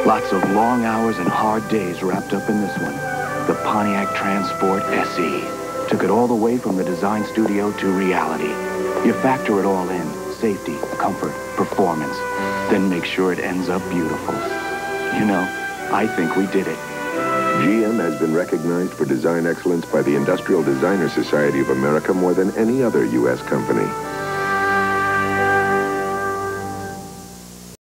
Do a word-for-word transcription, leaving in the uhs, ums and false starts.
Lots of long hours and hard days wrapped up in this one. The Pontiac Transport S E. Took it all the way from the design studio to reality. You factor it all in. Safety, comfort, performance. Then make sure it ends up beautiful. You know, I think we did it. G M has been recognized for design excellence by the Industrial Designer Society of America more than any other U S company.